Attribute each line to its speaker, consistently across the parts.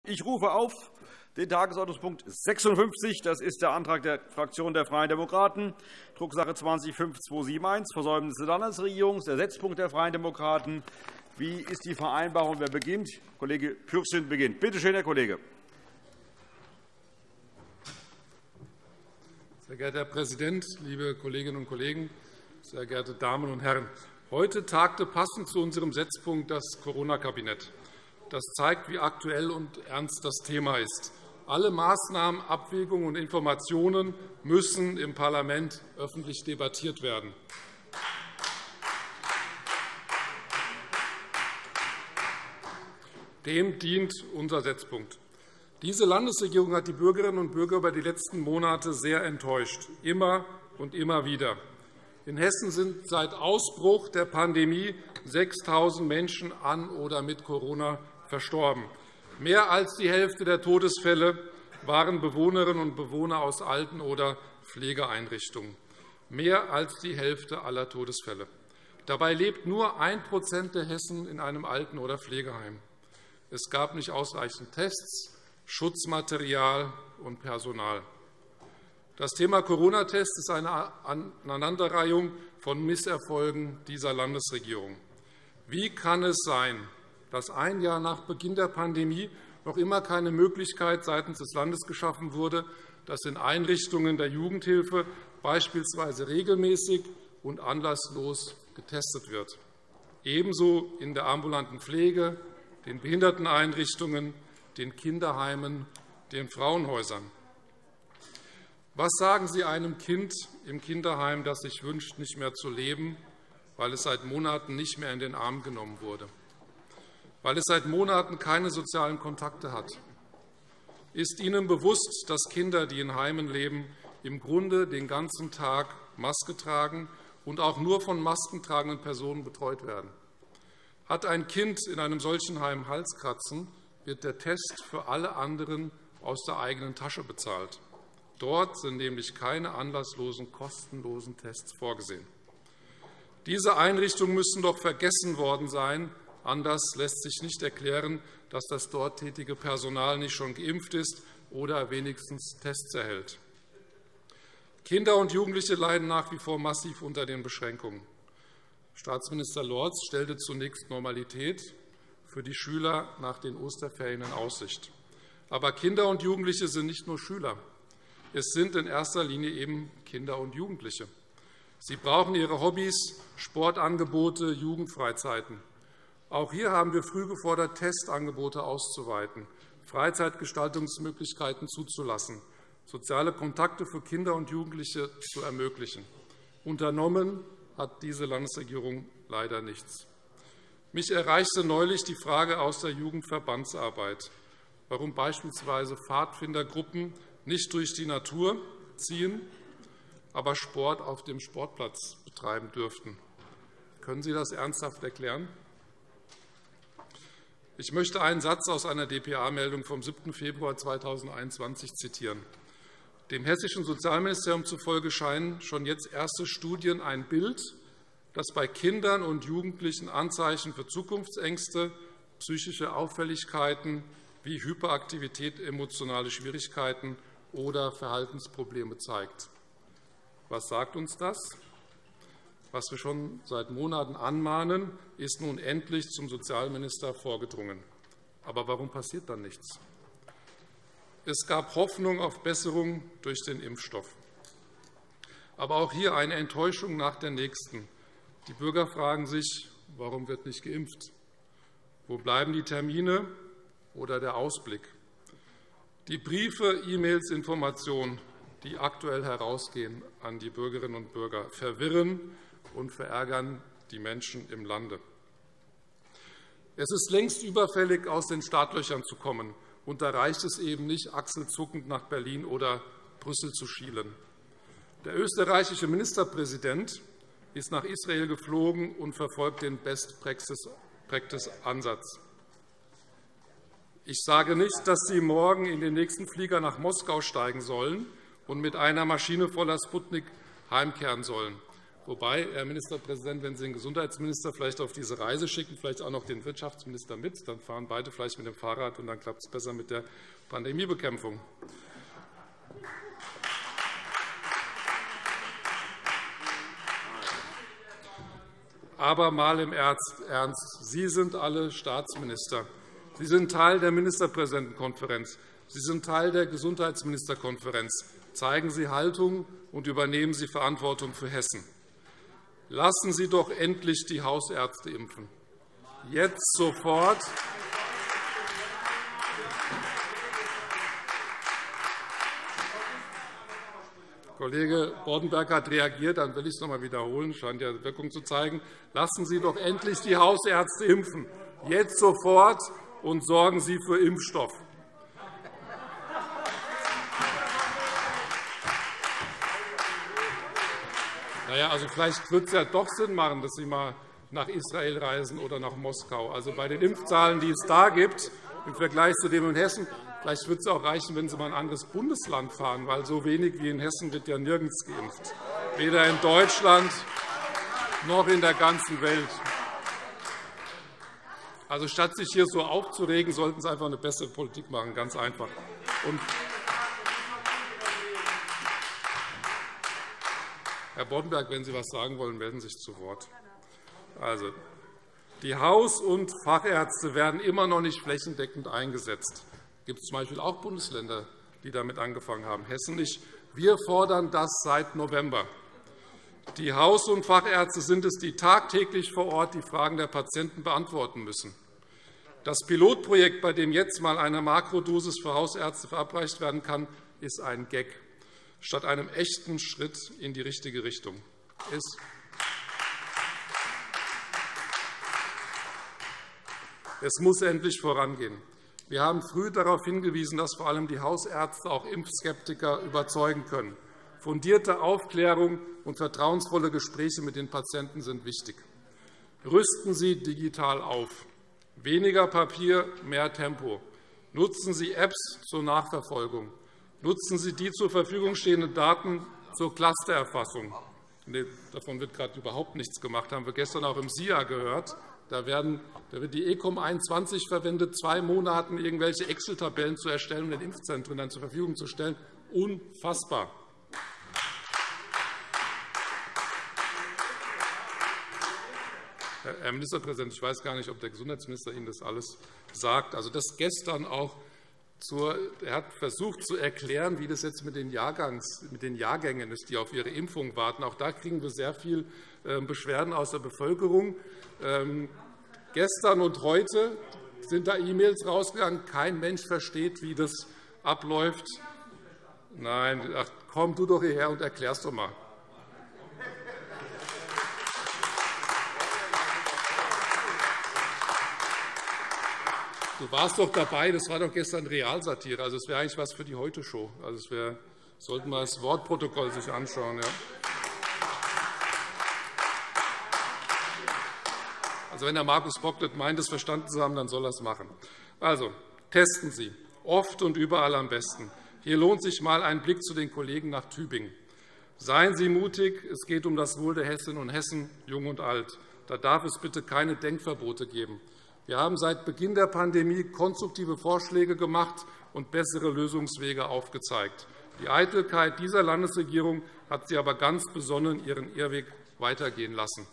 Speaker 1: Ich rufe auf den Tagesordnungspunkt 56. Das ist der Antrag der Fraktion der Freien Demokraten, Drucksache 20-5271, Versäumnis der Landesregierung, der Setzpunkt der Freien Demokraten. Wie ist die Vereinbarung? Wer beginnt? Kollege Pürsün beginnt. Bitte schön, Herr Kollege.
Speaker 2: Sehr geehrter Herr Präsident, liebe Kolleginnen und Kollegen, sehr geehrte Damen und Herren! Heute tagte passend zu unserem Setzpunkt das Corona-Kabinett. Das zeigt, wie aktuell und ernst das Thema ist. Alle Maßnahmen, Abwägungen und Informationen müssen im Parlament öffentlich debattiert werden. Dem dient unser Setzpunkt. Diese Landesregierung hat die Bürgerinnen und Bürger über die letzten Monate sehr enttäuscht, immer und immer wieder. In Hessen sind seit Ausbruch der Pandemie 6.000 Menschen an oder mit Corona verstorben. Mehr als die Hälfte der Todesfälle waren Bewohnerinnen und Bewohner aus Alten- oder Pflegeeinrichtungen. Mehr als die Hälfte aller Todesfälle. Dabei lebt nur 1% der Hessen in einem Alten- oder Pflegeheim. Es gab nicht ausreichend Tests, Schutzmaterial und Personal. Das Thema Corona-Test ist eine Aneinanderreihung von Misserfolgen dieser Landesregierung. Wie kann es sein, dass ein Jahr nach Beginn der Pandemie noch immer keine Möglichkeit seitens des Landes geschaffen wurde, dass in Einrichtungen der Jugendhilfe beispielsweise regelmäßig und anlasslos getestet wird, ebenso in der ambulanten Pflege, den Behinderteneinrichtungen, den Kinderheimen, den Frauenhäusern? Was sagen Sie einem Kind im Kinderheim, das sich wünscht, nicht mehr zu leben, weil es seit Monaten nicht mehr in den Arm genommen wurde, weil es seit Monaten keine sozialen Kontakte hat? Ist Ihnen bewusst, dass Kinder, die in Heimen leben, im Grunde den ganzen Tag Maske tragen und auch nur von maskentragenden Personen betreut werden? Hat ein Kind in einem solchen Heim Halskratzen, wird der Test für alle anderen aus der eigenen Tasche bezahlt. Dort sind nämlich keine anlasslosen, kostenlosen Tests vorgesehen. Diese Einrichtungen müssen doch vergessen worden sein. Anders lässt sich nicht erklären, dass das dort tätige Personal nicht schon geimpft ist oder wenigstens Tests erhält. Kinder und Jugendliche leiden nach wie vor massiv unter den Beschränkungen. Staatsminister Lorz stellte zunächst Normalität für die Schüler nach den Osterferien in Aussicht. Aber Kinder und Jugendliche sind nicht nur Schüler. Es sind in erster Linie eben Kinder und Jugendliche. Sie brauchen ihre Hobbys, Sportangebote, Jugendfreizeiten. Auch hier haben wir früh gefordert, Testangebote auszuweiten, Freizeitgestaltungsmöglichkeiten zuzulassen, soziale Kontakte für Kinder und Jugendliche zu ermöglichen. Unternommen hat diese Landesregierung leider nichts. Mich erreichte neulich die Frage aus der Jugendverbandsarbeit, warum beispielsweise Pfadfindergruppen nicht durch die Natur ziehen, aber Sport auf dem Sportplatz betreiben dürften. Können Sie das ernsthaft erklären? Ich möchte einen Satz aus einer dpa-Meldung vom 7. Februar 2021 zitieren. Dem hessischen Sozialministerium zufolge scheinen schon jetzt erste Studien ein Bild, das bei Kindern und Jugendlichen Anzeichen für Zukunftsängste, psychische Auffälligkeiten wie Hyperaktivität, emotionale Schwierigkeiten oder Verhaltensprobleme zeigt. Was sagt uns das? Was wir schon seit Monaten anmahnen, ist nun endlich zum Sozialminister vorgedrungen. Aber warum passiert dann nichts? Es gab Hoffnung auf Besserung durch den Impfstoff. Aber auch hier eine Enttäuschung nach der nächsten. Die Bürger fragen sich, warum wird nicht geimpft? Wo bleiben die Termine oder der Ausblick? Die Briefe, E-Mails, Informationen, die aktuell herausgehen an die Bürgerinnen und Bürger, verwirren und verärgern die Menschen im Lande. Es ist längst überfällig, aus den Startlöchern zu kommen. Und da reicht es eben nicht, achselzuckend nach Berlin oder Brüssel zu schielen. Der österreichische Ministerpräsident ist nach Israel geflogen und verfolgt den Best-Practice-Ansatz. Ich sage nicht, dass Sie morgen in den nächsten Flieger nach Moskau steigen sollen und mit einer Maschine voller Sputnik heimkehren sollen. Wobei, Herr Ministerpräsident, wenn Sie den Gesundheitsminister vielleicht auf diese Reise schicken, vielleicht auch noch den Wirtschaftsminister mit, dann fahren beide vielleicht mit dem Fahrrad, und dann klappt es besser mit der Pandemiebekämpfung. Aber mal im Ernst. Sie sind alle Staatsminister. Sie sind Teil der Ministerpräsidentenkonferenz. Sie sind Teil der Gesundheitsministerkonferenz. Zeigen Sie Haltung und übernehmen Sie Verantwortung für Hessen. Lassen Sie doch endlich die Hausärzte impfen. Jetzt sofort. Kollege Boddenberg hat reagiert, dann will ich es noch einmal wiederholen, scheint ja Wirkung zu zeigen. Lassen Sie doch endlich die Hausärzte impfen, jetzt sofort, und sorgen Sie für Impfstoff. Also vielleicht wird es ja doch Sinn machen, dass Sie einmal nach Israel reisen oder nach Moskau. Also bei den Impfzahlen, die es da gibt, im Vergleich zu dem in Hessen, vielleicht wird es auch reichen, wenn Sie mal in ein anderes Bundesland fahren, weil so wenig wie in Hessen wird ja nirgends geimpft, weder in Deutschland noch in der ganzen Welt. Also statt sich hier so aufzuregen, sollten Sie einfach eine bessere Politik machen, ganz einfach. Und Herr Boddenberg, wenn Sie etwas sagen wollen, melden Sie sich zu Wort. Also, die Haus- und Fachärzte werden immer noch nicht flächendeckend eingesetzt. Es gibt z.B. auch Bundesländer, die damit angefangen haben, Hessen nicht. Wir fordern das seit November. Die Haus- und Fachärzte sind es, die tagtäglich vor Ort die Fragen der Patienten beantworten müssen. Das Pilotprojekt, bei dem jetzt einmal eine Makrodosis für Hausärzte verabreicht werden kann, ist ein Gag statt einem echten Schritt in die richtige Richtung. Es muss endlich vorangehen. Wir haben früh darauf hingewiesen, dass vor allem die Hausärzte auch Impfskeptiker überzeugen können. Fundierte Aufklärung und vertrauensvolle Gespräche mit den Patienten sind wichtig. Rüsten Sie digital auf. Weniger Papier, mehr Tempo. Nutzen Sie Apps zur Nachverfolgung. Nutzen Sie die zur Verfügung stehenden Daten zur Clustererfassung. Davon wird gerade überhaupt nichts gemacht. Das haben wir gestern auch im SIA gehört. Da wird die ECOM 21 verwendet, 2 Monaten irgendwelche Excel-Tabellen zu erstellen und den Impfzentren dann zur Verfügung zu stellen. Unfassbar. Herr Ministerpräsident, ich weiß gar nicht, ob der Gesundheitsminister Ihnen das alles sagt. Also das gestern auch. Er hat versucht zu erklären, wie das jetzt mit den Jahrgängen ist, die auf ihre Impfung warten. Auch da kriegen wir sehr viele Beschwerden aus der Bevölkerung. Gestern und heute sind da E-Mails rausgegangen. Kein Mensch versteht, wie das abläuft. Nein, ach, komm du doch hierher und erklär es doch einmal. Du warst doch dabei, das war doch gestern Realsatire. Also, es wäre eigentlich etwas für die Heute-Show. Also, wir sollten mal das Wortprotokoll sich anschauen. Ja. Also, wenn Herr Markus Bocklet meint, es verstanden zu haben, dann soll er es machen. Also, testen Sie, oft und überall am besten. Hier lohnt sich einmal ein Blick zu den Kollegen nach Tübingen. Seien Sie mutig, es geht um das Wohl der Hessinnen und Hessen, jung und alt. Da darf es bitte keine Denkverbote geben. Wir haben seit Beginn der Pandemie konstruktive Vorschläge gemacht und bessere Lösungswege aufgezeigt. Die Eitelkeit dieser Landesregierung hat sie aber ganz besonnen ihren Irrweg weitergehen lassen.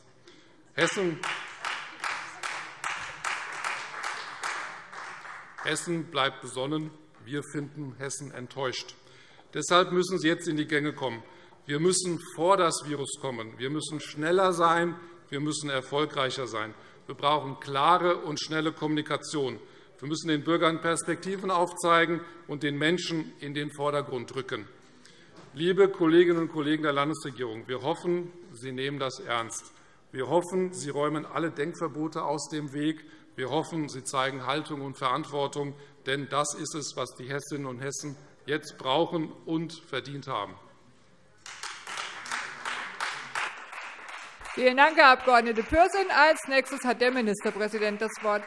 Speaker 2: Hessen bleibt besonnen. Wir finden Hessen enttäuscht. Deshalb müssen Sie jetzt in die Gänge kommen. Wir müssen vor das Virus kommen. Wir müssen schneller sein. Wir müssen erfolgreicher sein. Wir brauchen klare und schnelle Kommunikation. Wir müssen den Bürgern Perspektiven aufzeigen und den Menschen in den Vordergrund rücken. Liebe Kolleginnen und Kollegen der Landesregierung, wir hoffen, Sie nehmen das ernst. Wir hoffen, Sie räumen alle Denkverbote aus dem Weg. Wir hoffen, Sie zeigen Haltung und Verantwortung. Denn das ist es, was die Hessinnen und Hessen jetzt brauchen und verdient haben.
Speaker 3: Vielen Dank, Herr Abg. Pürsün. Als nächstes hat der Ministerpräsident das Wort.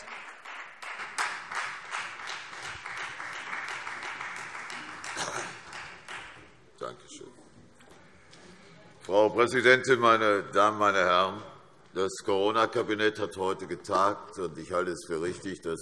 Speaker 4: Danke schön. Frau Präsidentin, meine Damen, meine Herren! Das Corona-Kabinett hat heute getagt, und ich halte es für richtig, das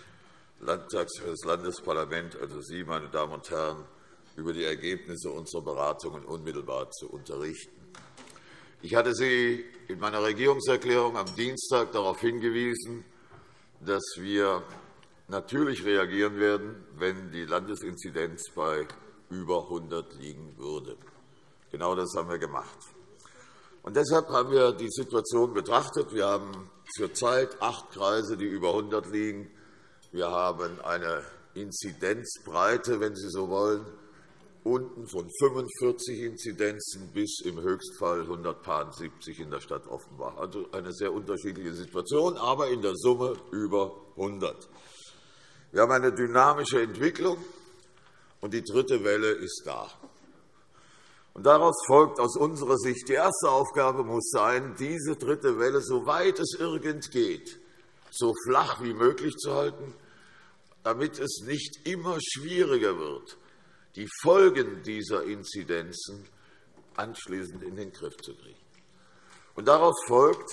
Speaker 4: Landesparlament, also Sie, meine Damen und Herren, über die Ergebnisse unserer Beratungen unmittelbar zu unterrichten. Ich hatte Sie in meiner Regierungserklärung am Dienstag darauf hingewiesen, dass wir natürlich reagieren werden, wenn die Landesinzidenz bei über 100 liegen würde. Genau das haben wir gemacht. Und deshalb haben wir die Situation betrachtet. Wir haben zurzeit 8 Kreise, die über 100 liegen. Wir haben eine Inzidenzbreite, wenn Sie so wollen, unten von 45 Inzidenzen bis im Höchstfall 170 in der Stadt Offenbach. Also eine sehr unterschiedliche Situation, aber in der Summe über 100. Wir haben eine dynamische Entwicklung, und die dritte Welle ist da. Und daraus folgt aus unserer Sicht, die erste Aufgabe muss sein, diese dritte Welle, soweit es irgend geht, so flach wie möglich zu halten, damit es nicht immer schwieriger wird, die Folgen dieser Inzidenzen anschließend in den Griff zu kriegen. Und daraus folgt,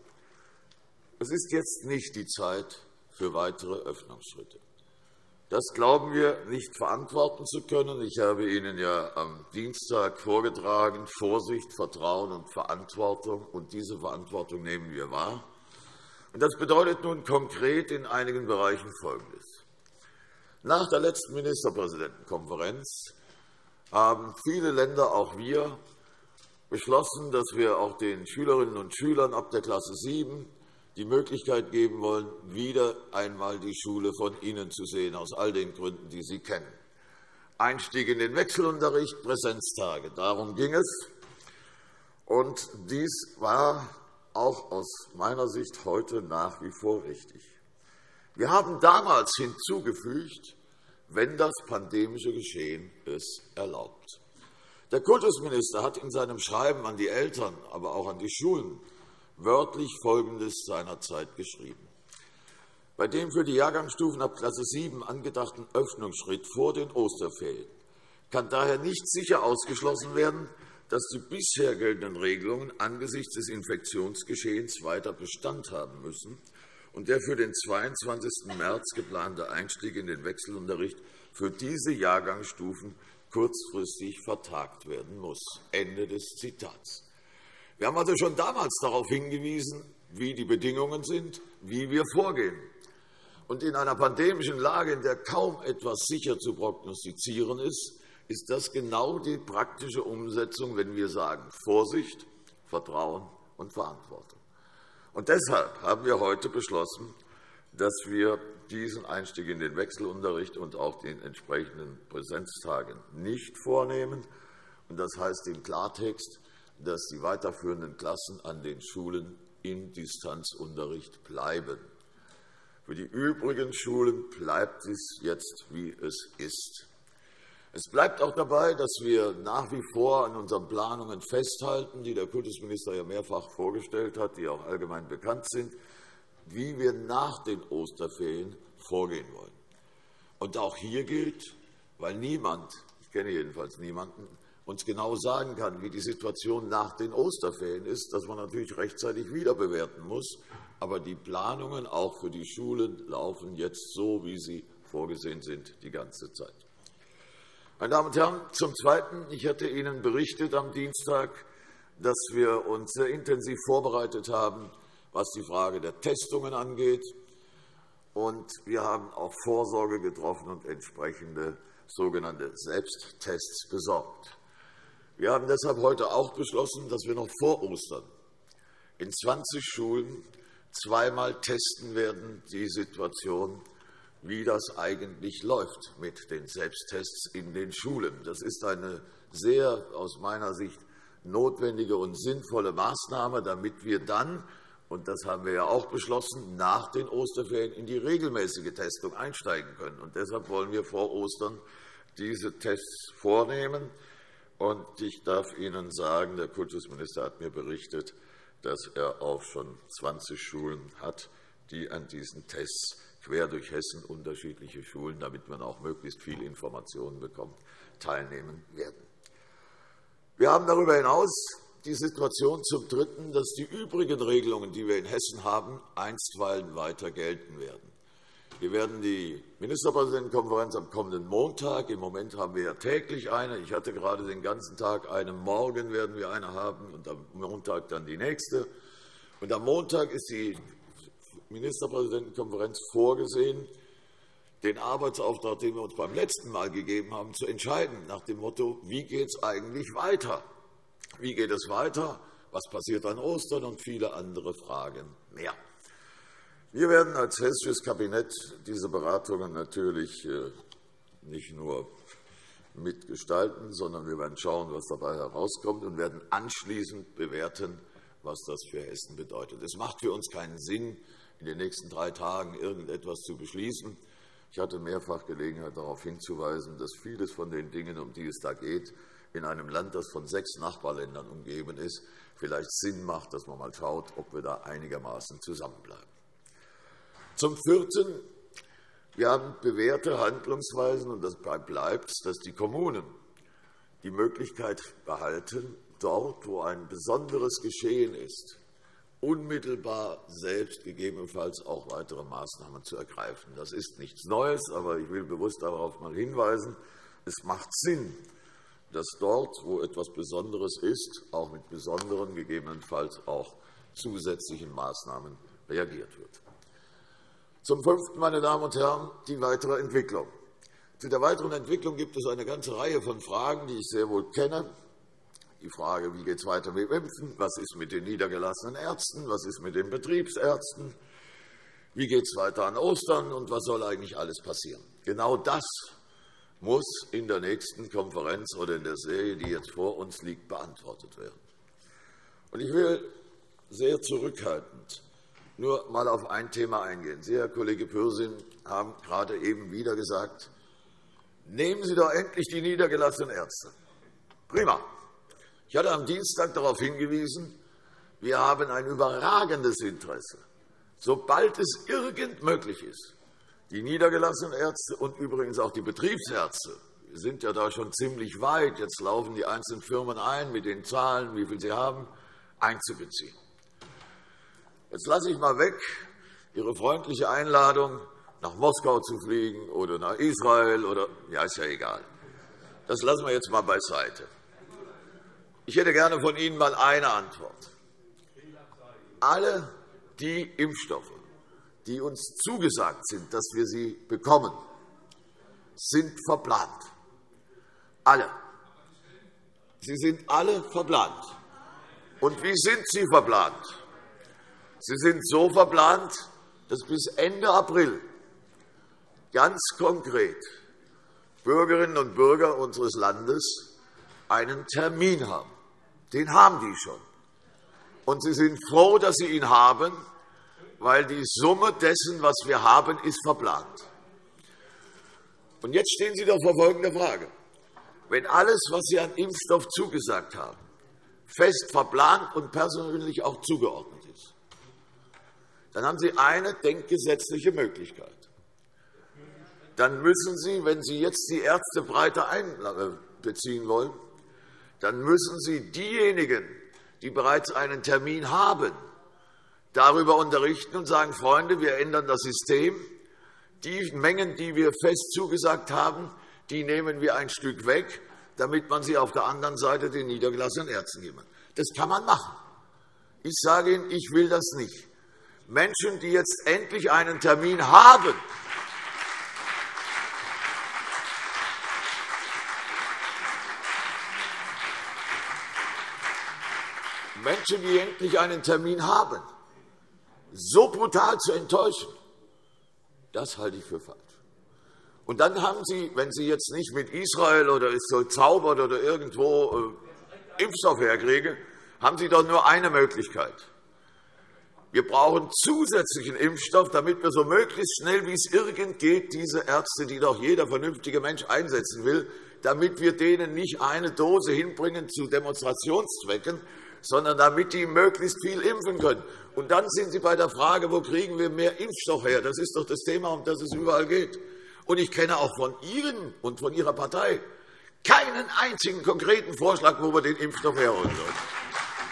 Speaker 4: es ist jetzt nicht die Zeit für weitere Öffnungsschritte. Das glauben wir nicht verantworten zu können. Ich habe Ihnen ja am Dienstag vorgetragen, Vorsicht, Vertrauen und Verantwortung. Und diese Verantwortung nehmen wir wahr. Und das bedeutet nun konkret in einigen Bereichen Folgendes. Nach der letzten Ministerpräsidentenkonferenz haben viele Länder, auch wir, beschlossen, dass wir auch den Schülerinnen und Schülern ab der Klasse 7 die Möglichkeit geben wollen, wieder einmal die Schule von innen zu sehen, aus all den Gründen, die Sie kennen. Einstieg in den Wechselunterricht, Präsenztage, darum ging es. Und dies war auch aus meiner Sicht heute nach wie vor richtig. Wir haben damals hinzugefügt, wenn das pandemische Geschehen es erlaubt. Der Kultusminister hat in seinem Schreiben an die Eltern, aber auch an die Schulen wörtlich Folgendes seinerzeit geschrieben. Bei dem für die Jahrgangsstufen ab Klasse 7 angedachten Öffnungsschritt vor den Osterferien kann daher nicht sicher ausgeschlossen werden, dass die bisher geltenden Regelungen angesichts des Infektionsgeschehens weiter Bestand haben müssen und der für den 22. März geplante Einstieg in den Wechselunterricht für diese Jahrgangsstufen kurzfristig vertagt werden muss. Ende des Zitats. Wir haben also schon damals darauf hingewiesen, wie die Bedingungen sind, wie wir vorgehen. Und in einer pandemischen Lage, in der kaum etwas sicher zu prognostizieren ist, ist das genau die praktische Umsetzung, wenn wir sagen Vorsicht, Vertrauen und Verantwortung. Und deshalb haben wir heute beschlossen, dass wir diesen Einstieg in den Wechselunterricht und auch den entsprechenden Präsenztagen nicht vornehmen. Und das heißt im Klartext, dass die weiterführenden Klassen an den Schulen in Distanzunterricht bleiben. Für die übrigen Schulen bleibt es jetzt, wie es ist. Es bleibt auch dabei, dass wir nach wie vor an unseren Planungen festhalten, die der Kultusminister ja mehrfach vorgestellt hat, die auch allgemein bekannt sind, wie wir nach den Osterferien vorgehen wollen. Und auch hier gilt, weil niemand, ich kenne jedenfalls niemanden, uns genau sagen kann, wie die Situation nach den Osterferien ist, dass man natürlich rechtzeitig wieder bewerten muss. Aber die Planungen auch für die Schulen laufen jetzt so, wie sie vorgesehen sind, die ganze Zeit. Meine Damen und Herren, zum Zweiten. Ich hatte Ihnen berichtet am Dienstag, dass wir uns sehr intensiv vorbereitet haben, was die Frage der Testungen angeht. Und wir haben auch Vorsorge getroffen und entsprechende sogenannte Selbsttests besorgt. Wir haben deshalb heute auch beschlossen, dass wir noch vor Ostern in 20 Schulen zweimal testen werden, die Situation, wie das eigentlich läuft mit den Selbsttests in den Schulen. Das ist eine sehr, aus meiner Sicht, notwendige und sinnvolle Maßnahme, damit wir dann, und das haben wir ja auch beschlossen, nach den Osterferien in die regelmäßige Testung einsteigen können. Und deshalb wollen wir vor Ostern diese Tests vornehmen. Und ich darf Ihnen sagen, der Kultusminister hat mir berichtet, dass er auch schon 20 Schulen hat, die an diesen Tests quer durch Hessen, unterschiedliche Schulen, damit man auch möglichst viele Informationen bekommt, teilnehmen werden. Wir haben darüber hinaus die Situation zum Dritten, dass die übrigen Regelungen, die wir in Hessen haben, einstweilen weiter gelten werden. Wir werden die Ministerpräsidentenkonferenz am kommenden Montag. Im Moment haben wir ja täglich eine. Ich hatte gerade den ganzen Tag eine. Morgen werden wir eine haben und am Montag dann die nächste. Und am Montag ist die Ministerpräsidentenkonferenz vorgesehen, den Arbeitsauftrag, den wir uns beim letzten Mal gegeben haben, zu entscheiden, nach dem Motto, wie geht es eigentlich weiter? Wie geht es weiter? Was passiert an Ostern? Und viele andere Fragen mehr. Wir werden als hessisches Kabinett diese Beratungen natürlich nicht nur mitgestalten, sondern wir werden schauen, was dabei herauskommt, und werden anschließend bewerten, was das für Hessen bedeutet. Es macht für uns keinen Sinn, in den nächsten 3 Tagen irgendetwas zu beschließen. Ich hatte mehrfach Gelegenheit, darauf hinzuweisen, dass vieles von den Dingen, um die es da geht, in einem Land, das von 6 Nachbarländern umgeben ist, vielleicht Sinn macht, dass man mal schaut, ob wir da einigermaßen zusammenbleiben. Zum Vierten. Wir haben bewährte Handlungsweisen, und das bleibt, dass die Kommunen die Möglichkeit behalten, dort, wo ein besonderes Geschehen ist, unmittelbar selbst gegebenenfalls auch weitere Maßnahmen zu ergreifen. Das ist nichts Neues, aber ich will bewusst darauf mal hinweisen, es macht Sinn, dass dort, wo etwas Besonderes ist, auch mit besonderen, gegebenenfalls auch zusätzlichen Maßnahmen reagiert wird. Zum Fünften, meine Damen und Herren, die weitere Entwicklung. Zu der weiteren Entwicklung gibt es eine ganze Reihe von Fragen, die ich sehr wohl kenne. Die Frage, wie geht es weiter mit dem Impfen? Was ist mit den niedergelassenen Ärzten? Was ist mit den Betriebsärzten? Wie geht es weiter an Ostern? Und was soll eigentlich alles passieren? Genau das muss in der nächsten Konferenz oder in der Serie, die jetzt vor uns liegt, beantwortet werden. Und ich will sehr zurückhaltend nur einmal auf ein Thema eingehen. Sie, Herr Kollege Pürsün, haben gerade eben wieder gesagt, nehmen Sie doch endlich die niedergelassenen Ärzte. Prima. Ich hatte am Dienstag darauf hingewiesen, wir haben ein überragendes Interesse, sobald es irgend möglich ist, die niedergelassenen Ärzte und übrigens auch die Betriebsärzte, wir sind ja da schon ziemlich weit, jetzt laufen die einzelnen Firmen ein mit den Zahlen, wie viel sie haben, einzubeziehen. Jetzt lasse ich mal weg Ihre freundliche Einladung, nach Moskau zu fliegen oder nach Israel oder ja, ist ja egal. Das lassen wir jetzt mal beiseite. Ich hätte gerne von Ihnen mal eine Antwort. Alle die Impfstoffe, die uns zugesagt sind, dass wir sie bekommen, sind verplant. Alle. Sie sind alle verplant. Und wie sind sie verplant? Sie sind so verplant, dass bis Ende April ganz konkret Bürgerinnen und Bürger unseres Landes einen Termin haben. Den haben die schon. Und sie sind froh, dass sie ihn haben, weil die Summe dessen, was wir haben, ist verplant. Und jetzt stehen Sie doch vor folgender Frage. Wenn alles, was Sie an Impfstoff zugesagt haben, fest verplant und persönlich auch zugeordnet ist, dann haben Sie eine denkgesetzliche Möglichkeit. Dann müssen Sie, wenn Sie jetzt die Ärzte breiter einbeziehen wollen, dann müssen Sie diejenigen, die bereits einen Termin haben, darüber unterrichten und sagen, Freunde, wir ändern das System. Die Mengen, die wir fest zugesagt haben, die nehmen wir ein Stück weg, damit man sie auf der anderen Seite den niedergelassenen Ärzten geben kann. Das kann man machen. Ich sage Ihnen, ich will das nicht. Menschen, die jetzt endlich einen Termin haben, so brutal zu enttäuschen, das halte ich für falsch. Und dann haben Sie, wenn Sie jetzt nicht mit Israel oder es so zaubert oder irgendwo Impfstoff herkriegen, haben Sie doch nur eine Möglichkeit. Wir brauchen zusätzlichen Impfstoff, damit wir so möglichst schnell, wie es irgend geht, diese Ärzte, die doch jeder vernünftige Mensch einsetzen will, damit wir denen nicht eine Dose hinbringen zu Demonstrationszwecken, sondern damit die möglichst viel impfen können. Und dann sind Sie bei der Frage, wo kriegen wir mehr Impfstoff her? Das ist doch das Thema, um das es überall geht. Und ich kenne auch von Ihnen und von Ihrer Partei keinen einzigen konkreten Vorschlag, wo wir den Impfstoff herholen sollen.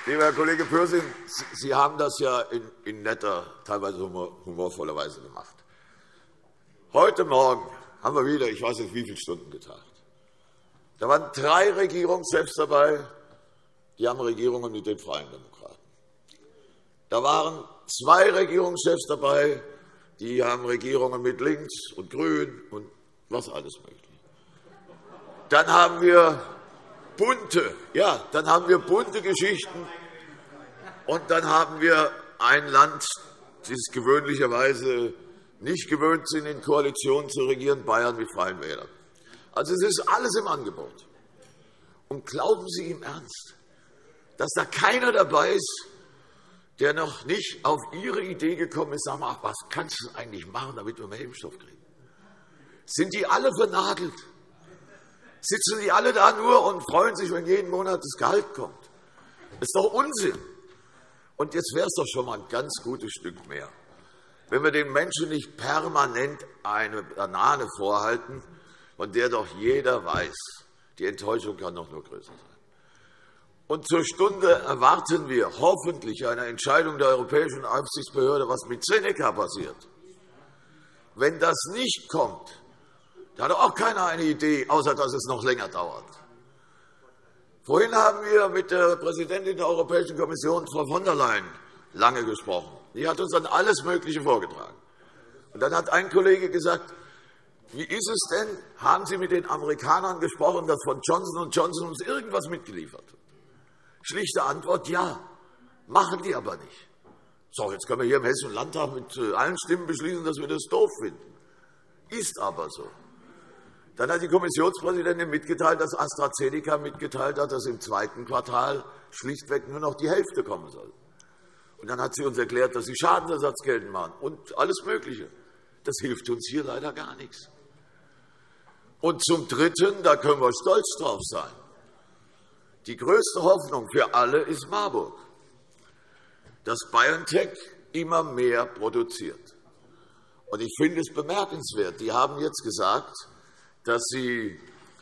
Speaker 4: Lieber Herr Kollege Pürsün, Sie haben das ja in netter, teilweise humorvoller Weise gemacht. Heute Morgen haben wir wieder, ich weiß nicht, wie viele Stunden getagt. Da waren 3 Regierungschefs dabei, die haben Regierungen mit den Freien Demokraten. Da waren 2 Regierungschefs dabei, die haben Regierungen mit Links und Grün und was alles mögliche. Dann haben wir bunte Geschichten, und dann haben wir ein Land, das gewöhnlicherweise nicht gewöhnt sind, in Koalitionen zu regieren, Bayern mit Freien Wählern. Also es ist alles im Angebot. Und glauben Sie im Ernst, dass da keiner dabei ist, der noch nicht auf Ihre Idee gekommen ist, sagen, was kannst du eigentlich machen, damit wir mehr Impfstoff kriegen? Sind die alle vernagelt? Sitzen die alle da nur und freuen sich, wenn jeden Monat das Gehalt kommt? Das ist doch Unsinn. Und jetzt wäre es doch schon mal ein ganz gutes Stück mehr, wenn wir den Menschen nicht permanent eine Banane vorhalten, von der doch jeder weiß, die Enttäuschung kann doch nur größer sein. Und zur Stunde erwarten wir hoffentlich eine Entscheidung der Europäischen Aufsichtsbehörde, was mit Seneca passiert. Wenn das nicht kommt, da hat auch keiner eine Idee, außer dass es noch länger dauert. Vorhin haben wir mit der Präsidentin der Europäischen Kommission, Frau von der Leyen, lange gesprochen. Die hat uns dann alles Mögliche vorgetragen. Und dann hat ein Kollege gesagt, wie ist es denn, haben Sie mit den Amerikanern gesprochen, dass von Johnson & Johnson uns irgendwas mitgeliefert wird? Schlichte Antwort, ja, machen die aber nicht. So, jetzt können wir hier im Hessischen Landtag mit allen Stimmen beschließen, dass wir das doof finden. Ist aber so. Dann hat die Kommissionspräsidentin mitgeteilt, dass AstraZeneca mitgeteilt hat, dass im 2. Quartal schlichtweg nur noch die Hälfte kommen soll. Und dann hat sie uns erklärt, dass sie Schadensersatz geltend machen und alles Mögliche. Das hilft uns hier leider gar nichts. Und zum Dritten, da können wir stolz drauf sein, die größte Hoffnung für alle ist Marburg, dass BioNTech immer mehr produziert. Und ich finde es bemerkenswert, die haben jetzt gesagt, dass sie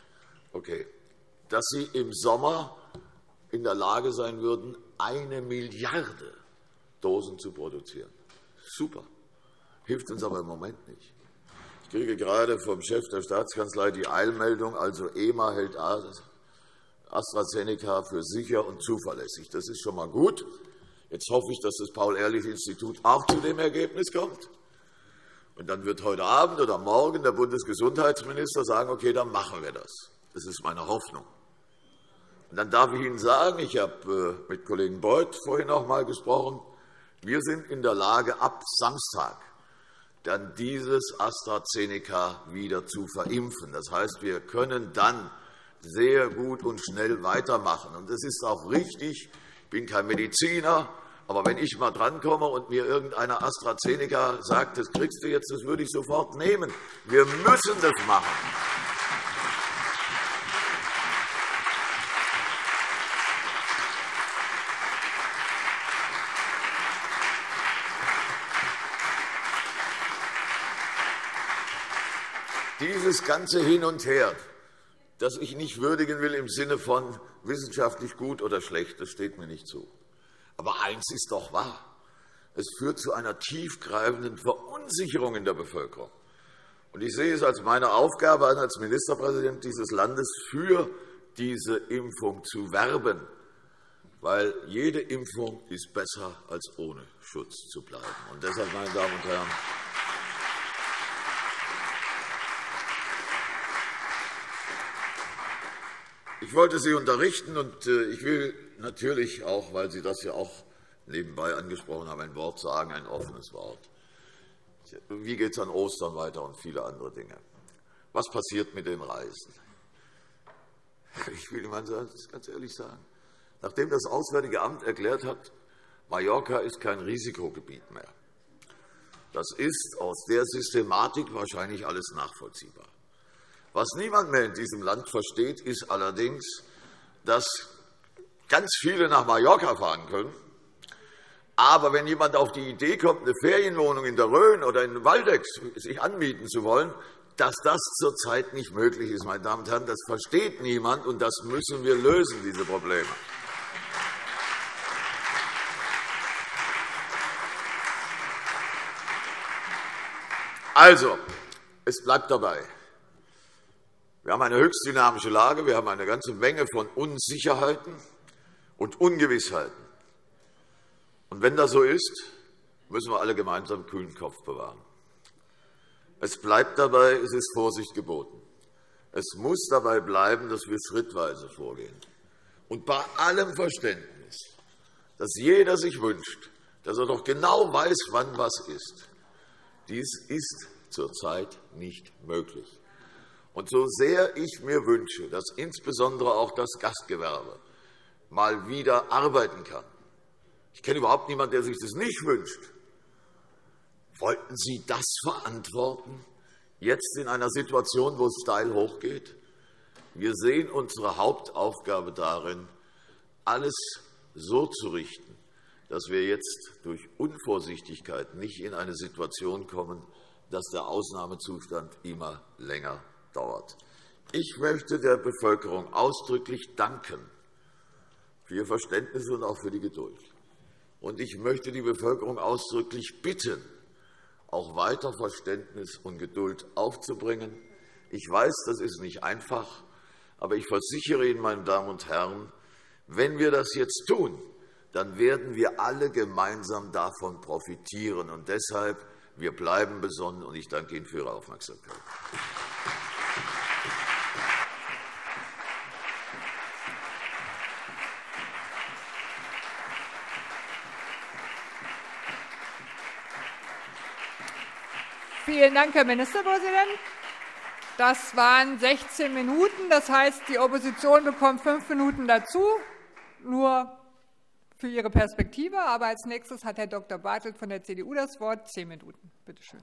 Speaker 4: im Sommer in der Lage sein würden, 1 Milliarde Dosen zu produzieren. Super. Hilft uns aber im Moment nicht. Ich kriege gerade vom Chef der Staatskanzlei die Eilmeldung, also EMA hält AstraZeneca für sicher und zuverlässig. Das ist schon einmal gut. Jetzt hoffe ich, dass das Paul-Ehrlich-Institut auch zu dem Ergebnis kommt. Und dann wird heute Abend oder morgen der Bundesgesundheitsminister sagen, okay, dann machen wir das. Das ist meine Hoffnung. Und dann darf ich Ihnen sagen, ich habe mit Kollegen Beuth vorhin noch einmal gesprochen, wir sind in der Lage, ab Samstag dann dieses AstraZeneca wieder zu verimpfen. Das heißt, wir können dann sehr gut und schnell weitermachen. Und das ist auch richtig. Ich bin kein Mediziner. Aber wenn ich mal drankomme und mir irgendeiner AstraZeneca sagt, das kriegst du jetzt, das würde ich sofort nehmen. Wir müssen das machen. Dieses ganze Hin und Her, das ich nicht würdigen will im Sinne von wissenschaftlich gut oder schlecht, das steht mir nicht zu. Aber eins ist doch wahr. Es führt zu einer tiefgreifenden Verunsicherung in der Bevölkerung. Und ich sehe es als meine Aufgabe an, als Ministerpräsident dieses Landes für diese Impfung zu werben, weil jede Impfung ist besser, als ohne Schutz zu bleiben. Und deshalb, meine Damen und Herren, ich wollte Sie unterrichten, und ich will natürlich auch, weil Sie das ja auch nebenbei angesprochen haben, ein Wort sagen, ein offenes Wort. Wie geht es an Ostern weiter und viele andere Dinge? Was passiert mit den Reisen? Ich will Ihnen das ganz ehrlich sagen. Nachdem das Auswärtige Amt erklärt hat, Mallorca ist kein Risikogebiet mehr, das ist aus der Systematik wahrscheinlich alles nachvollziehbar. Was niemand mehr in diesem Land versteht, ist allerdings, dass ganz viele nach Mallorca fahren können. Aber wenn jemand auf die Idee kommt, eine Ferienwohnung in der Rhön oder in Waldeck sich anmieten zu wollen, dass das zurzeit nicht möglich ist, meine Damen und Herren, das versteht niemand, und das müssen wir lösen, diese Probleme. Also, es bleibt dabei. Wir haben eine höchst dynamische Lage. Wir haben eine ganze Menge von Unsicherheiten und Ungewissheiten. Und wenn das so ist, müssen wir alle gemeinsam kühlen Kopf bewahren. Es bleibt dabei, es ist Vorsicht geboten. Es muss dabei bleiben, dass wir schrittweise vorgehen. Und bei allem Verständnis, dass jeder sich wünscht, dass er doch genau weiß, wann was ist. Dies ist zurzeit nicht möglich. Und so sehr ich mir wünsche, dass insbesondere auch das Gastgewerbe mal wieder arbeiten kann, ich kenne überhaupt niemanden, der sich das nicht wünscht, wollten Sie das verantworten, jetzt in einer Situation, wo es steil hochgeht? Wir sehen unsere Hauptaufgabe darin, alles so zu richten, dass wir jetzt durch Unvorsichtigkeit nicht in eine Situation kommen, dass der Ausnahmezustand immer länger dauert. Ich möchte der Bevölkerung ausdrücklich danken für ihr Verständnis und auch für die Geduld. Und ich möchte die Bevölkerung ausdrücklich bitten, auch weiter Verständnis und Geduld aufzubringen. Ich weiß, das ist nicht einfach, aber ich versichere Ihnen, meine Damen und Herren, wenn wir das jetzt tun, dann werden wir alle gemeinsam davon profitieren. Und deshalb, wir bleiben besonnen, und ich danke Ihnen für Ihre Aufmerksamkeit.
Speaker 3: Vielen Dank, Herr Ministerpräsident. Das waren 16 Minuten. Das heißt, die Opposition bekommt 5 Minuten dazu, nur für ihre Perspektive. Aber als nächstes hat Herr Dr. Bartelt von der CDU das Wort. 10 Minuten. Bitte schön.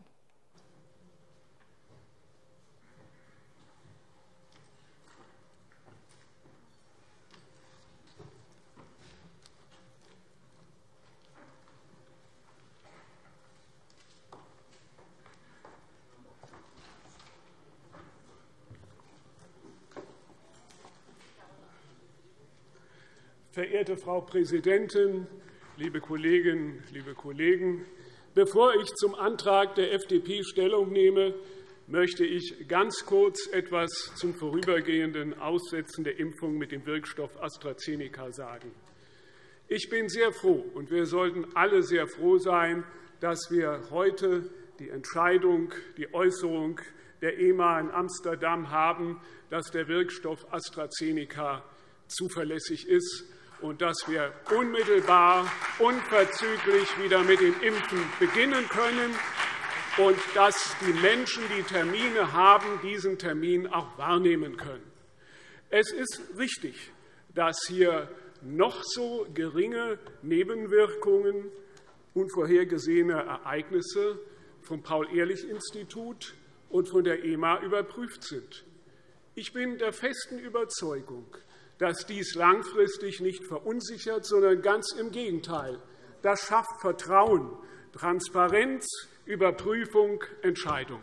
Speaker 5: Verehrte Frau Präsidentin, liebe Kolleginnen, liebe Kollegen! Bevor ich zum Antrag der FDP Stellung nehme, möchte ich ganz kurz etwas zum vorübergehenden Aussetzen der Impfung mit dem Wirkstoff AstraZeneca sagen. Ich bin sehr froh, und wir sollten alle sehr froh sein, dass wir heute die Entscheidung, die Äußerung der EMA in Amsterdam haben, dass der Wirkstoff AstraZeneca zuverlässig ist und dass wir unmittelbar, unverzüglich wieder mit dem Impfen beginnen können und dass die Menschen, die Termine haben, diesen Termin auch wahrnehmen können. Es ist richtig, dass hier noch so geringe Nebenwirkungen, unvorhergesehene Ereignisse vom Paul-Ehrlich-Institut und von der EMA überprüft sind. Ich bin der festen Überzeugung, dass dies langfristig nicht verunsichert, sondern ganz im Gegenteil. Das schafft Vertrauen, Transparenz, Überprüfung, Entscheidung.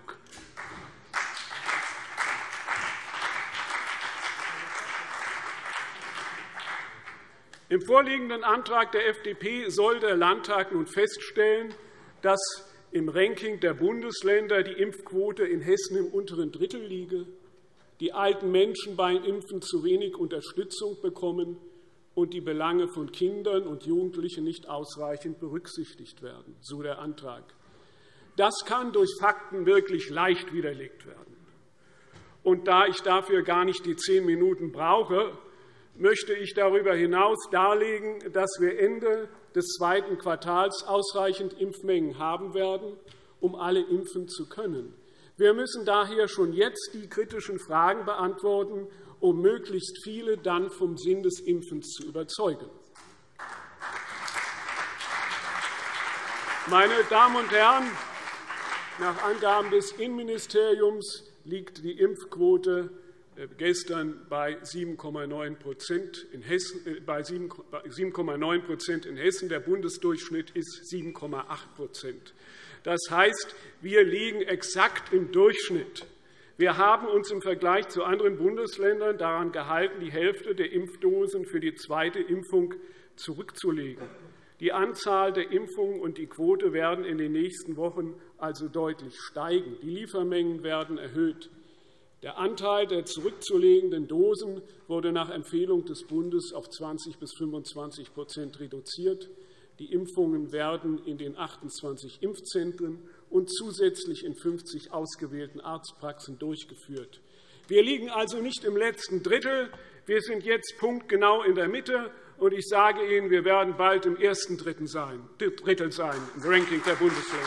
Speaker 5: Im vorliegenden Antrag der FDP soll der Landtag nun feststellen, dass im Ranking der Bundesländer die Impfquote in Hessen im unteren Drittel liege, die alten Menschen beim Impfen zu wenig Unterstützung bekommen und die Belange von Kindern und Jugendlichen nicht ausreichend berücksichtigt werden, so der Antrag. Das kann durch Fakten wirklich leicht widerlegt werden. Und da ich dafür gar nicht die 10 Minuten brauche, möchte ich darüber hinaus darlegen, dass wir Ende des 2. Quartals ausreichend Impfmengen haben werden, um alle impfen zu können. Wir müssen daher schon jetzt die kritischen Fragen beantworten, um möglichst viele dann vom Sinn des Impfens zu überzeugen. Meine Damen und Herren, nach Angaben des Innenministeriums liegt die Impfquote gestern bei 7,9% in Hessen. Der Bundesdurchschnitt ist 7,8%. Das heißt, wir liegen exakt im Durchschnitt. Wir haben uns im Vergleich zu anderen Bundesländern daran gehalten, die Hälfte der Impfdosen für die zweite Impfung zurückzulegen. Die Anzahl der Impfungen und die Quote werden in den nächsten Wochen also deutlich steigen. Die Liefermengen werden erhöht. Der Anteil der zurückzulegenden Dosen wurde nach Empfehlung des Bundes auf 20 bis 25% reduziert. Die Impfungen werden in den 28 Impfzentren und zusätzlich in 50 ausgewählten Arztpraxen durchgeführt. Wir liegen also nicht im letzten Drittel. Wir sind jetzt punktgenau in der Mitte. Und ich sage Ihnen, wir werden bald im ersten Drittel sein im Ranking der Bundesländer.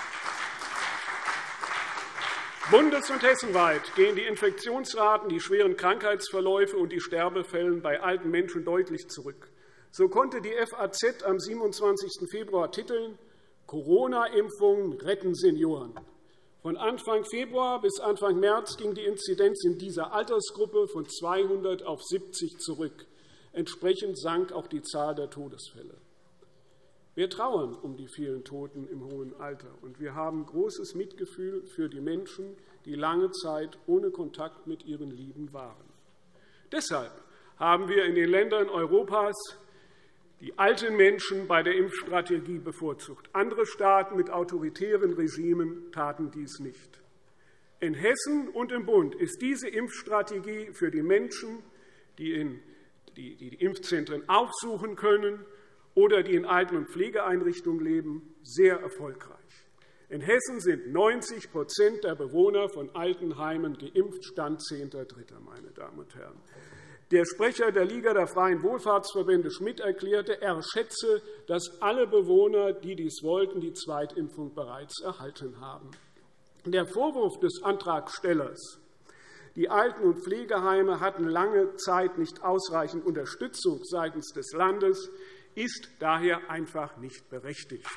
Speaker 5: Bundes- und hessenweit gehen die Infektionsraten, die schweren Krankheitsverläufe und die Sterbefälle bei alten Menschen deutlich zurück. So konnte die FAZ am 27. Februar titeln: Corona-Impfungen retten Senioren. Von Anfang Februar bis Anfang März ging die Inzidenz in dieser Altersgruppe von 200 auf 70 zurück. Entsprechend sank auch die Zahl der Todesfälle. Wir trauern um die vielen Toten im hohen Alter, und wir haben großes Mitgefühl für die Menschen, die lange Zeit ohne Kontakt mit ihren Lieben waren. Deshalb haben wir in den Ländern Europas die alten Menschen bei der Impfstrategie bevorzugt. Andere Staaten mit autoritären Regimen taten dies nicht. In Hessen und im Bund ist diese Impfstrategie für die Menschen, die die Impfzentren aufsuchen können oder die in Alten- und Pflegeeinrichtungen leben, sehr erfolgreich. In Hessen sind 90% der Bewohner von Altenheimen geimpft, Stand 10.3., meine Damen und Herren. Der Sprecher der Liga der Freien Wohlfahrtsverbände Schmidt erklärte, er schätze, dass alle Bewohner, die dies wollten, die Zweitimpfung bereits erhalten haben. Der Vorwurf des Antragstellers, die Alten- und Pflegeheime hatten lange Zeit nicht ausreichend Unterstützung seitens des Landes, ist daher einfach nicht berechtigt.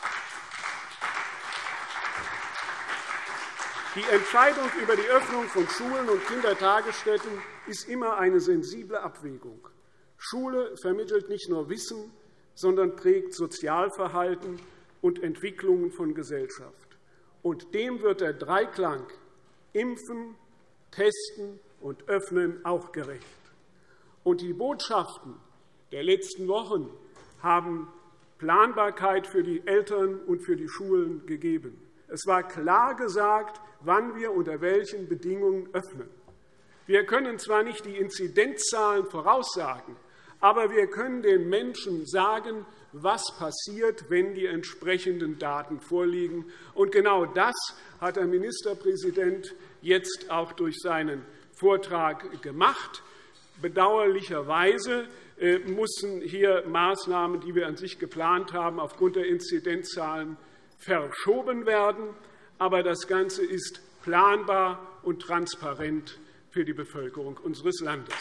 Speaker 5: Die Entscheidung über die Öffnung von Schulen und Kindertagesstätten ist immer eine sensible Abwägung. Schule vermittelt nicht nur Wissen, sondern prägt Sozialverhalten und Entwicklungen von Gesellschaft. Und dem wird der Dreiklang Impfen, Testen und Öffnen auch gerecht. Und die Botschaften der letzten Wochen haben Planbarkeit für die Eltern und für die Schulen gegeben. Es war klar gesagt, wann wir unter welchen Bedingungen öffnen. Wir können zwar nicht die Inzidenzzahlen voraussagen, aber wir können den Menschen sagen, was passiert, wenn die entsprechenden Daten vorliegen. Und genau das hat der Ministerpräsident jetzt auch durch seinen Vortrag gemacht. Bedauerlicherweise mussten hier Maßnahmen, die wir an sich geplant haben, aufgrund der Inzidenzzahlen verschoben werden. Aber das Ganze ist planbar und transparent für die Bevölkerung unseres Landes.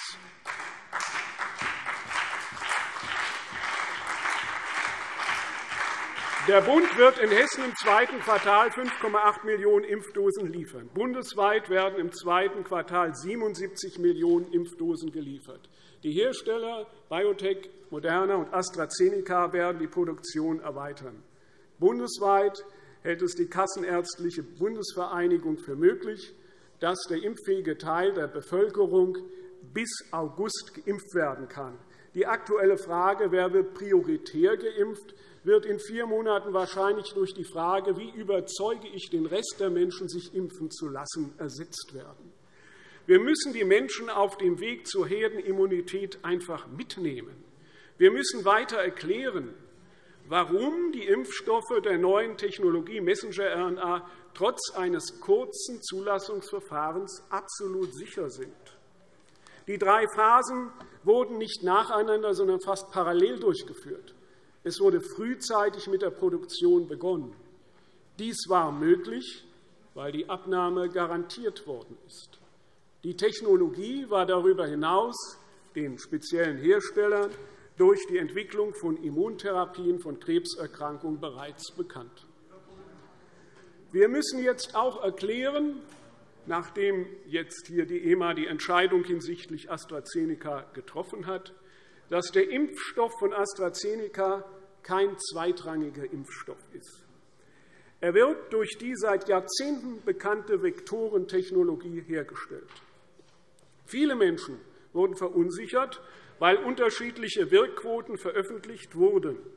Speaker 5: Der Bund wird in Hessen im zweiten Quartal 5,8 Millionen Impfdosen liefern. Bundesweit werden im zweiten Quartal 77 Millionen Impfdosen geliefert. Die Hersteller BioNTech, Moderna und AstraZeneca werden die Produktion erweitern. Bundesweit hält es die Kassenärztliche Bundesvereinigung für möglich, dass der impffähige Teil der Bevölkerung bis August geimpft werden kann. Die aktuelle Frage, wer wird prioritär geimpft, wird in 4 Monaten wahrscheinlich durch die Frage, wie überzeuge ich den Rest der Menschen, sich impfen zu lassen, ersetzt werden. Wir müssen die Menschen auf dem Weg zur Herdenimmunität einfach mitnehmen. Wir müssen weiter erklären, warum die Impfstoffe der neuen Technologie Messenger-RNA trotz eines kurzen Zulassungsverfahrens absolut sicher sind. Die 3 Phasen wurden nicht nacheinander, sondern fast parallel durchgeführt. Es wurde frühzeitig mit der Produktion begonnen. Dies war möglich, weil die Abnahme garantiert worden ist. Die Technologie war darüber hinaus den speziellen Herstellern durch die Entwicklung von Immuntherapien von Krebserkrankungen bereits bekannt. Wir müssen jetzt auch erklären, nachdem jetzt hier die EMA die Entscheidung hinsichtlich AstraZeneca getroffen hat, dass der Impfstoff von AstraZeneca kein zweitrangiger Impfstoff ist. Er wird durch die seit Jahrzehnten bekannte Vektorentechnologie hergestellt. Viele Menschen wurden verunsichert, weil unterschiedliche Wirkquoten veröffentlicht wurden.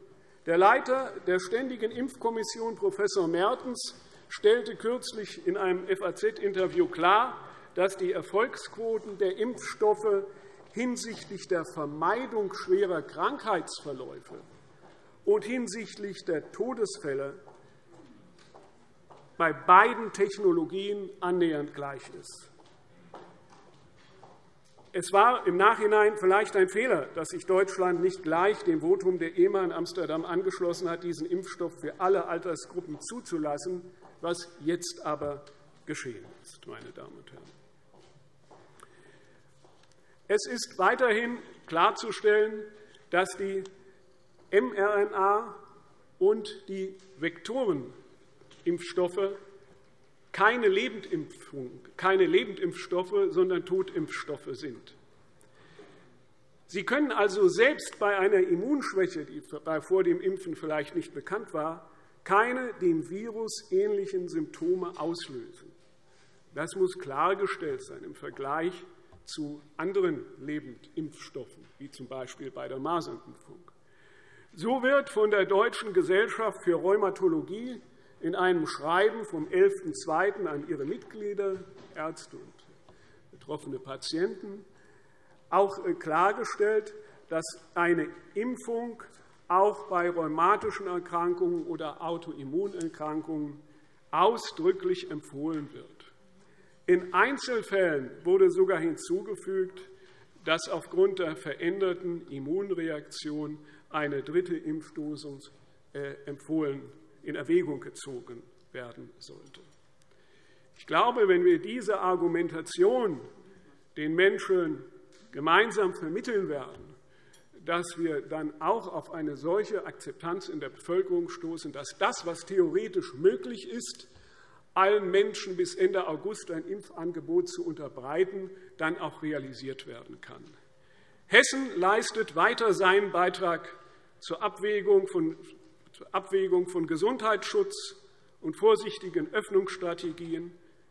Speaker 5: Der Leiter der Ständigen Impfkommission, Prof. Mertens, stellte kürzlich in einem FAZ-Interview klar, dass die Erfolgsquoten der Impfstoffe hinsichtlich der Vermeidung schwerer Krankheitsverläufe und hinsichtlich der Todesfälle bei beiden Technologien annähernd gleich ist. Es war im Nachhinein vielleicht ein Fehler, dass sich Deutschland nicht gleich dem Votum der EMA in Amsterdam angeschlossen hat, diesen Impfstoff für alle Altersgruppen zuzulassen, was jetzt aber geschehen ist, meine Damen und Herren. Es ist weiterhin klarzustellen, dass die mRNA- und die Vektorenimpfstoffe keine Lebendimpfstoffe, sondern Totimpfstoffe sind. Sie können also selbst bei einer Immunschwäche, die vor dem Impfen vielleicht nicht bekannt war, keine dem Virus ähnlichen Symptome auslösen. Das muss klargestellt sein im Vergleich zu anderen Lebendimpfstoffen, wie z. B. bei der Masernimpfung. So wird von der Deutschen Gesellschaft für Rheumatologie in einem Schreiben vom 11.02. an ihre Mitglieder, Ärzte und betroffene Patienten, auch klargestellt, dass eine Impfung auch bei rheumatischen Erkrankungen oder Autoimmunerkrankungen ausdrücklich empfohlen wird. In Einzelfällen wurde sogar hinzugefügt, dass aufgrund der veränderten Immunreaktion eine dritte Impfdosis in Erwägung gezogen werden sollte. Ich glaube, wenn wir diese Argumentation den Menschen gemeinsam vermitteln werden, dass wir dann auch auf eine solche Akzeptanz in der Bevölkerung stoßen, dass das, was theoretisch möglich ist, allen Menschen bis Ende August ein Impfangebot zu unterbreiten, dann auch realisiert werden kann. Hessen leistet weiter seinen Beitrag zur Abwägung von Gesundheitsschutz und vorsichtigen Öffnungsstrategien,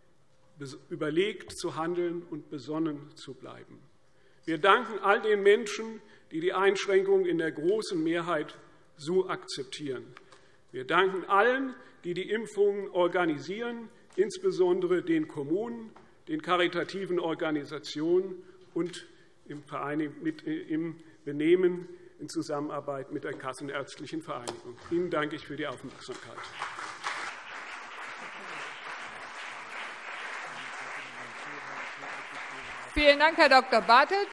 Speaker 5: überlegt zu handeln und besonnen zu bleiben. Wir danken all den Menschen, die die Einschränkungen in der großen Mehrheit so akzeptieren. Wir danken allen, die die Impfungen organisieren, insbesondere den Kommunen, den karitativen Organisationen und im Benehmen in Zusammenarbeit mit der Kassenärztlichen Vereinigung. Ihnen danke ich für die Aufmerksamkeit.
Speaker 3: Vielen Dank, Herr Dr. Bartelt.